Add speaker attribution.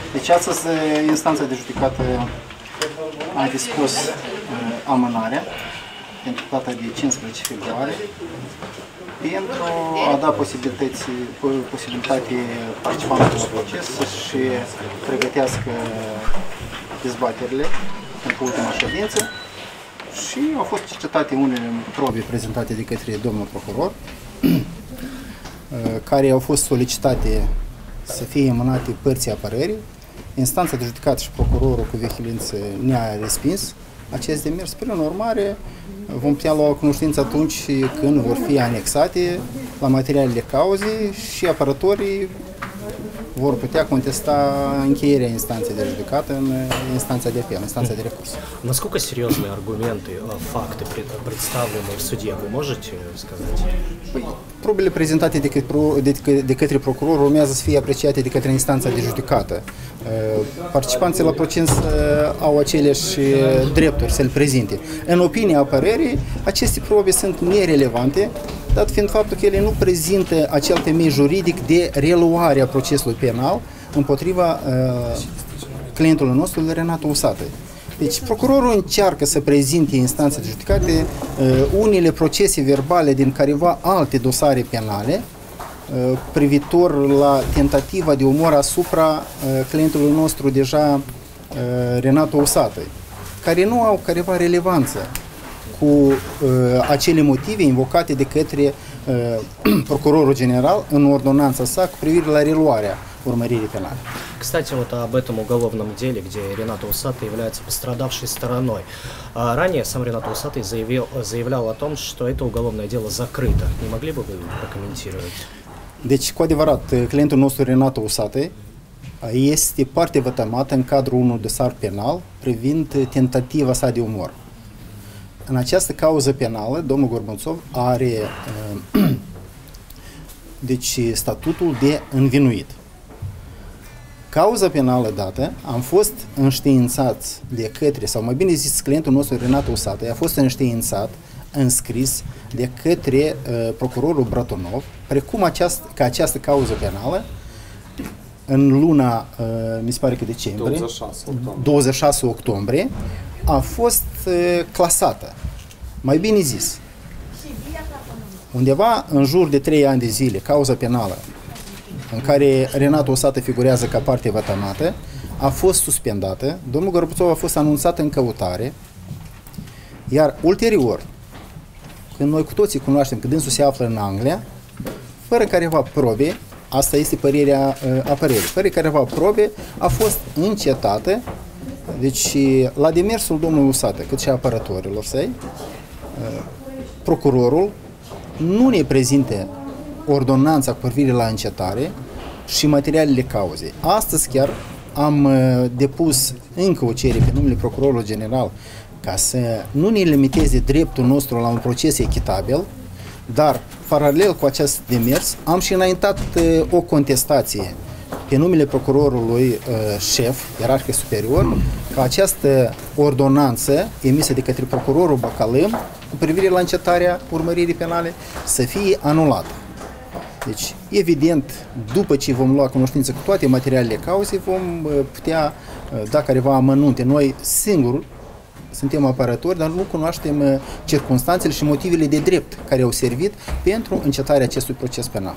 Speaker 1: Deci astăzi instanța de judecată a dispus amânarea pentru data de 15 februarie pentru a da posibilitate participanților la proces să-și pregătească dezbaterile pentru ultima ședință și au fost cercetate unele probe prezentate de către domnul procuror care au fost solicitate să fie amânate părții apărării. Instanța de judecată și procurorul cu vehemență ne-a respins acest demers. Prin urmare, vom putea lua cunoștință atunci când vor fi anexate la materialele cauzei și apărătorii vor putea contesta încheierea instanței de judecată în instanța de apel, инстанция de recurs.
Speaker 2: Насколько серьезные аргументы, факты представлены в суде, вы можете сказать?
Speaker 1: Probele prezentate de către procuror urmează să fie apreciate de către instanța de judecată. Participanții la proces au aceleași drepturi să-l prezinte. În opinia apărării, aceste probe sunt nerelevante, dat fiind faptul că ele nu prezintă acel temei juridic de reluare a procesului penal împotriva clientului nostru, Renato Usată. Deci, procurorul încearcă să prezinte instanța de judecată unele procese verbale din careva alte dosare penale privitor la tentativa de omor asupra clientului nostru deja Renato Usată, care nu au careva relevanță cu acele motive invocate de către procurorul general în ordonanța sa cu privire la reluarea urmăриrii penale.
Speaker 2: Кстати, вот об этом уголовном деле, где Ренато Усатый является пострадавшей стороной. Ранее сам Ренато Усатый заявлял о том, что это уголовное дело закрыто. Не могли бы вы прокомментировать?
Speaker 1: Deci, cu adevărat, clientul nostru Renato Usatый este parte vătămată în cadrul unui dosar penal privind tentativa sa de omor. În această cauză penală, domnul Gorbațov are deci, statutul de învinuit. Cauza penală dată, am fost înștiințați de către, sau mai bine zis, clientul nostru Renato Usatый a fost înștiințat, înscris de către procurorul Bratunov, precum că această cauză penală, în luna, mi se pare că decembrie, 26 octombrie, a fost clasată. Mai bine zis, undeva în jur de 3 ani de zile, cauza penală în care Renato Usatый figurează ca parte vătămată, a fost suspendată, domnul Gorbațov a fost anunțat în căutare, iar ulterior, când noi cu toții cunoaștem că dânsul se află în Anglia, fără careva probe, asta este părerea apărării, fără careva probe, a fost încetată. Deci, la demersul domnului Usatый, cât și apărătorilor săi, procurorul nu ne prezinte ordonanța cu privire la încetare și materialele cauzei. Astăzi chiar am depus încă o cerere pe numele procurorului general ca să nu ne limiteze dreptul nostru la un proces echitabil, dar, paralel cu acest demers, am și înaintat o contestație pe numele procurorului șef, ierarhic superior, ca această ordonanță emisă de către procurorul Bacalâm cu privire la încetarea urmăririi penale să fie anulată. Deci, evident, după ce vom lua cunoștință cu toate materialele cauzei, vom putea da careva amănunte. Noi singuri suntem apărători, dar nu cunoaștem circunstanțele și motivele de drept care au servit pentru încetarea acestui proces penal.